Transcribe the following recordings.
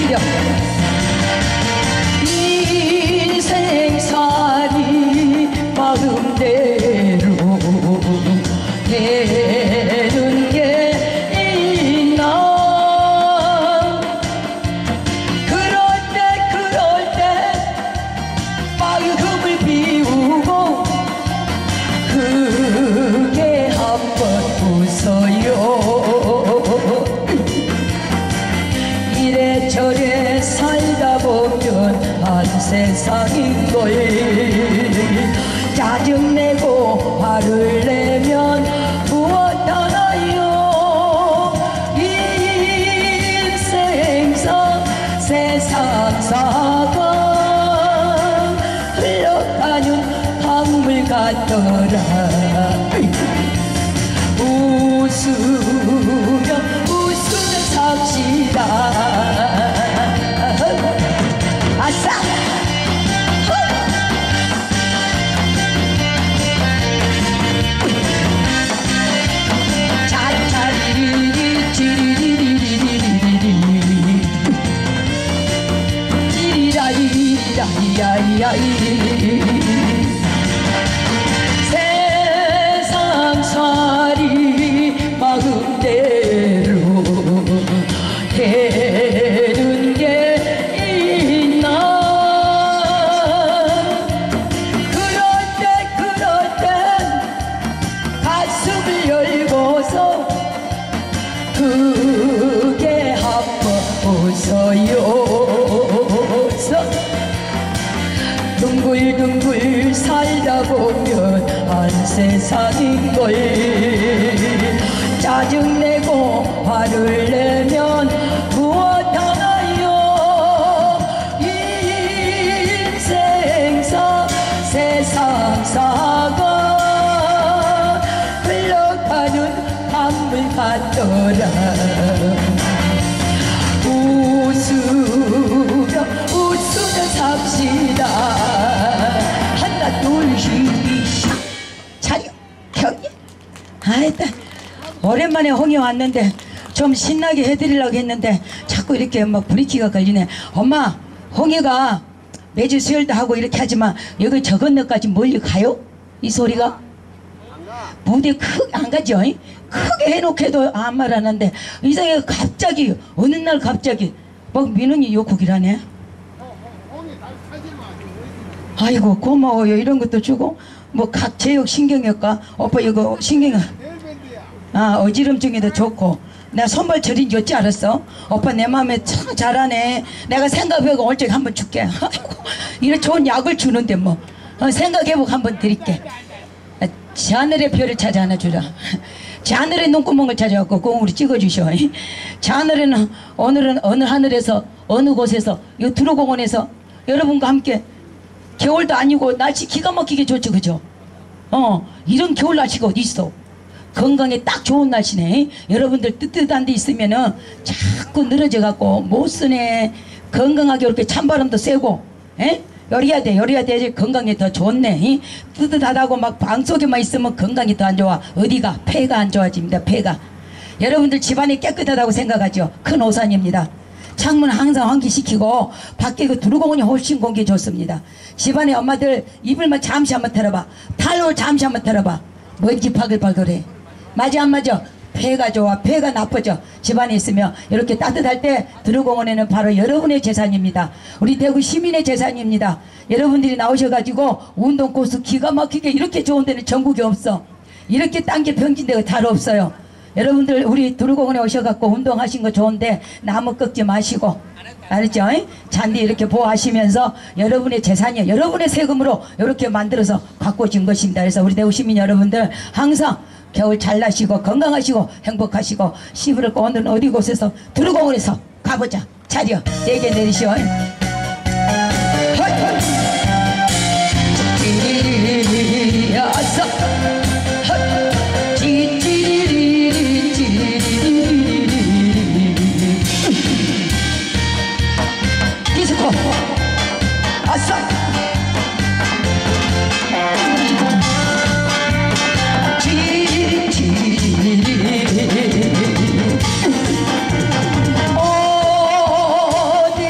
차려 인생살이 마음대로 되는 게 있나. 그럴 때 마음을 비우고 크게 한번 웃어요. 이래저래 살다 보면 한 세상인걸. 짜증내고 화를 내면 무엇하나요. 인생사 세상사가 흘러가는 강물 같더라. 웃으며 삽시다. 아싸! 차리리리 지리리리리리리리 지리라리라리라리라리 세상살이 마음대로 되는 게 있나. 그럴 때 가슴을 열고서 크게 한번 웃어요. 둥글둥글 살다 보면 한 세상인걸. 짜증내고 화를 내면 무엇하나요. 인생사 세상사가 흘러가는 강물 같더라. 웃으며 삽시다. 하나 둘셋 차려 경기. 아이다 오랜만에 홍이 왔는데 좀 신나게 해드리려고 했는데 자꾸 이렇게 막 브레이크가 걸리네. 엄마 홍이가 매주 수요일도 하고 이렇게 하지만 여기 저 건너까지 멀리 가요? 이 소리가? 무대 크게 안 가죠? 크게 해놓고도 아무 말 안 하는데 이상하게 갑자기 어느 날 갑자기 막 민원이 욕하기라네. 아이고 고마워요. 이런 것도 주고 뭐 각 제육 신경외과 오빠 이거 신경 어지럼증에도 좋고. 내가 선발철인 줄 어찌 알았어? 오빠 내 맘에 참 잘하네. 내가 생각해보고 올 적에 한번 줄게. 이런 좋은 약을 주는데 뭐 생각해보고 한번 드릴게. 하늘의 별을 찾아 하나 주라. 하늘의 눈구멍을 찾아갖고 공으로 찍어주셔. 하늘에는 오늘은 어느 하늘에서 어느 곳에서 이 두루공원에서 여러분과 함께 겨울도 아니고 날씨 기가 막히게 좋죠, 그죠? 이런 겨울 날씨가 어디 있어? 건강에 딱 좋은 날씨네. 여러분들 뜨뜻한 데 있으면은 자꾸 늘어져 갖고 못 쓰네. 건강하게 이렇게 찬바람도 쐬고, 열어야 돼. 건강에 더 좋네. 뜨뜻하다고 막 방속에만 있으면 건강이 더 안 좋아. 어디가? 폐가 안 좋아집니다. 폐가. 여러분들 집안이 깨끗하다고 생각하죠? 큰 오산입니다. 창문 항상 환기시키고 밖에 그 두루공원이 훨씬 공기 좋습니다. 집안에 엄마들 이불만 잠시 한번 털어봐. 탈로 잠시 한번 털어봐. 먼지 바글바글해. 맞아 안 맞아? 폐가 좋아. 폐가 나쁘죠. 집안에 있으면 이렇게 따뜻할 때 두루공원에는 바로 여러분의 재산입니다. 우리 대구 시민의 재산입니다. 여러분들이 나오셔가지고 운동 코스 기가 막히게 이렇게 좋은 데는 전국에 없어. 이렇게 딴 게 병진 데가 잘 없어요. 여러분들 우리 두루공원에 오셔갖고 운동하신 거 좋은데 나무 꺾지 마시고, 알았죠? 잔디 이렇게 보호하시면서 여러분의 재산이요, 여러분의 세금으로 이렇게 만들어서 갖고 준 것입니다. 그래서 우리 대구 시민 여러분들 항상 겨울 잘 나시고 건강하시고 행복하시고, 시부를 오늘은 어디 곳에서 두루공원에서 가보자. 차려 얘기 내리시오. 디스코 아싸. 어디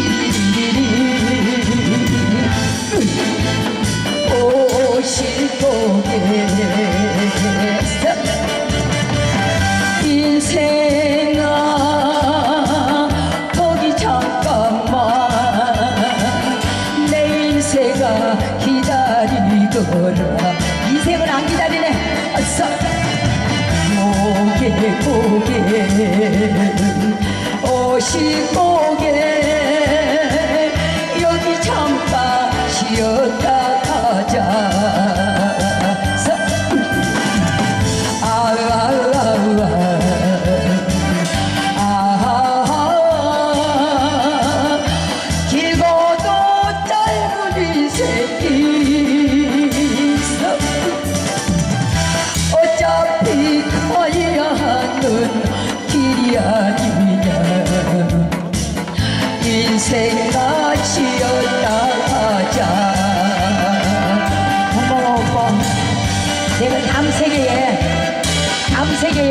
인생아 거기 잠깐만 내 인생아 기다리더라. 인생은 안 기다리네. 어서 고개 오시고개 여기 잠깐 쉬었다 가자. 길고도 짧은 인생이 어차피 가야 하는 길이 아니냐. 인생아 쉬었다 가자.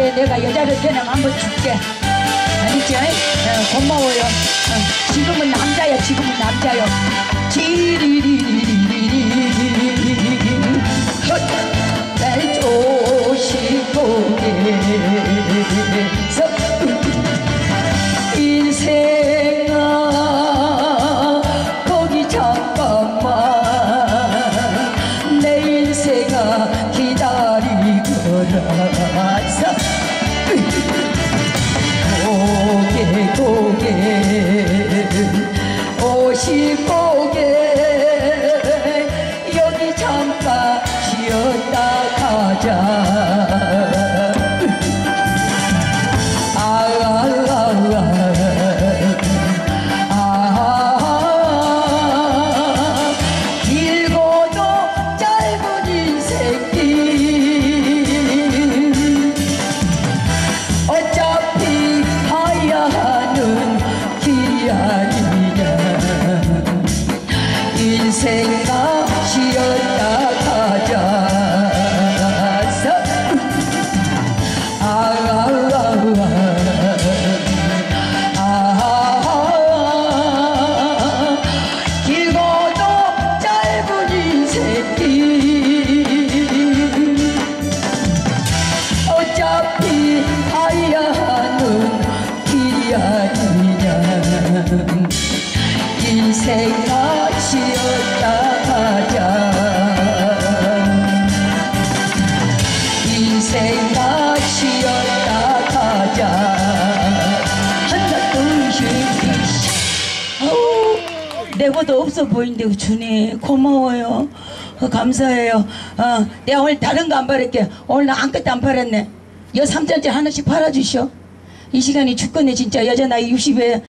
그래 내가 여자를 되면 한번 줄게. 알겠지? 고마워요. 지금은 남자야. 지금은 남자요. 지리리리리리리 날 조심하게서 인생아 거기 잠깐만 내 인생아 기다리거라서 고개 오십고개 여기 잠깐 쉬었다 가자. 길고도 짧은 인생길 어차피 가야 하는 길이 아니냐. 인생아 쉬었다 가자. 길고도 짧은 인생길 어차피 가야 하는 길이 아니냐. 인생아 쉬었다 가자. 인생아 쉬었다 가자. 하나 둘셋 내보다 없어 보이는데 주네. 고마워요. 감사해요. 내가 오늘 다른 거 안 바랄게. 오늘 나 아무것도 안 팔았네. 여 3잔째 하나씩 팔아주셔. 이 시간이 죽겠네 진짜. 여자 나이 60에